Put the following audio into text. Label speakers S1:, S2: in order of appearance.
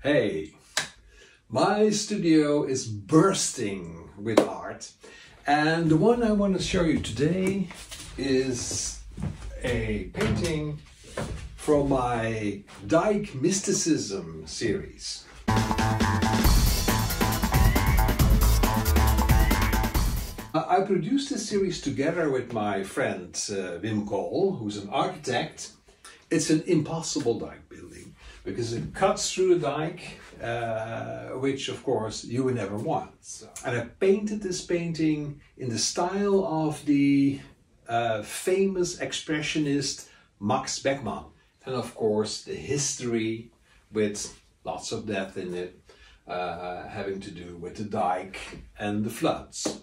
S1: Hey, my studio is bursting with art, and the one I want to show you today is a painting from my Dike Mysticism series. I produced this series together with my friend Wim Kool, who's an architect. It's an impossible dike building because it cuts through the dike, which of course you would never want. And I painted this painting in the style of the famous expressionist Max Beckmann. And of course the history with lots of depth in it, having to do with the dike and the floods.